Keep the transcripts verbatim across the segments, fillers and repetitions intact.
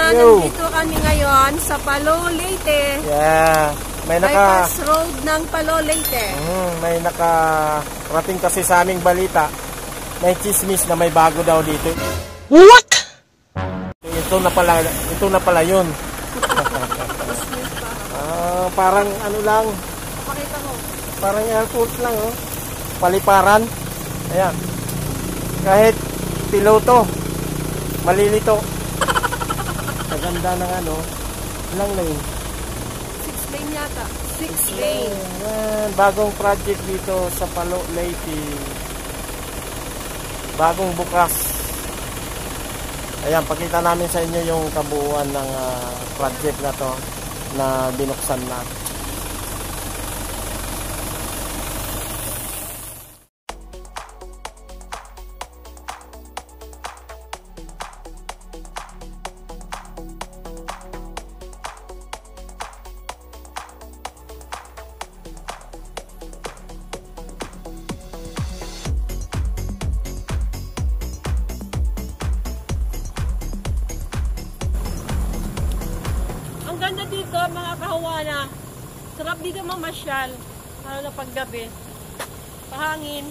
Sana, nandito kami ngayon sa PALO, Leyte. Yeah. May naka... Bypass road ng PALO, Leyte. Mm, may nakarating kasi sa aming balita. May chismis na may bago daw dito. What? Ito na pala, ito na pala yun. uh, parang ano lang. Pakita mo. Parang airport lang, oh. Paliparan. Ayan. Kahit piloto, malilito. Maganda ng ano, ilang lane? Six lane yata. Six lane. Ayan, bagong project dito sa PALO, Leyte. Bagong bukas. Ayan, pakita namin sa inyo yung kabuuan ng uh, project na to na binuksan na. Ang ganda dito mga kahawana. Sarap dito mamasyal. Lalo na paggabi. Pahangin.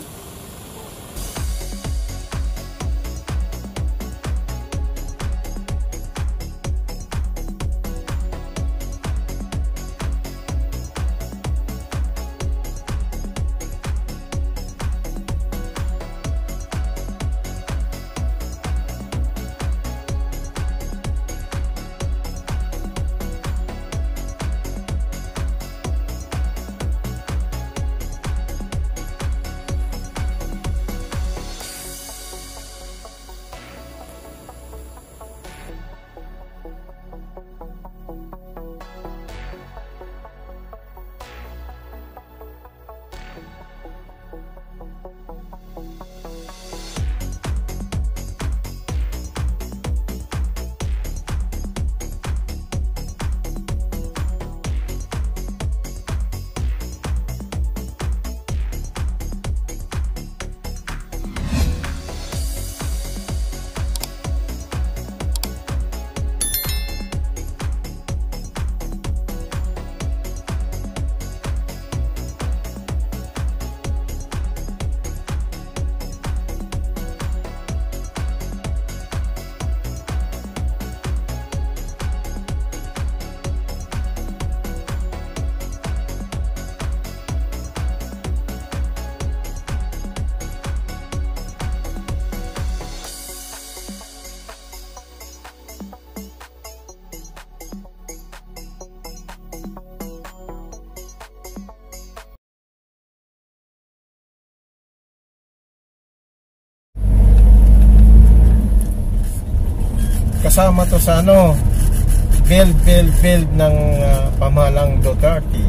Kasama to sa ano, build, build, build ng uh, pamahalang Duterte.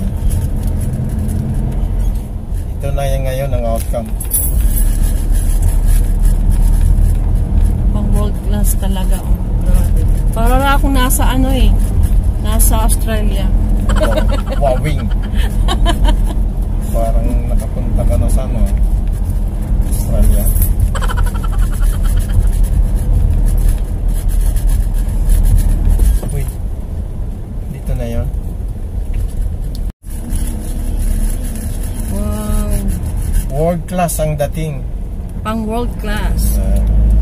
Ito na yung ngayon ang outcome. Pang world class talaga. Oh. Para na akong nasa ano eh, nasa Australia. Wawing. Parang nakapunta ka na sa ano, Australia. Na yun. Wow. World class ang dating. Pang world class. Uh,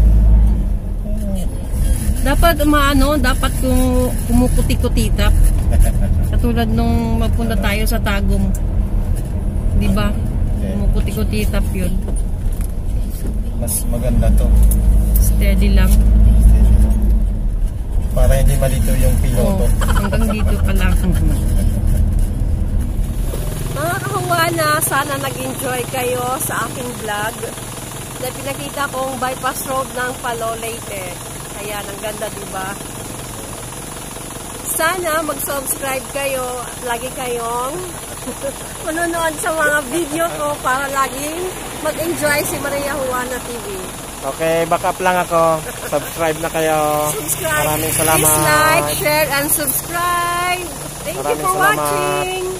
dapat maano, dapat kung kumukuti-kutitap. Katulad nung magpunta tayo sa Tagum. 'Di ba? Okay. Kumukuti-kutitap 'yun. Mas maganda to. Steady lang. Para hindi malito yung piloto. Oh, hanggang dito pa lang. Mga kahawana, sana nag-enjoy kayo sa aking vlog na pinakita kong bypass road ng PALO, Leyte. Ayan, ang ganda diba? Sana mag-subscribe kayo at lagi kayong manonood sa mga video ko para laging mag-enjoy si Maria Juana T V. Okay, back up lang ako. Subscribe na kayo. Subscribe. Maraming salamat. Please like, share, and subscribe. Thank Maraming you for salamat. watching.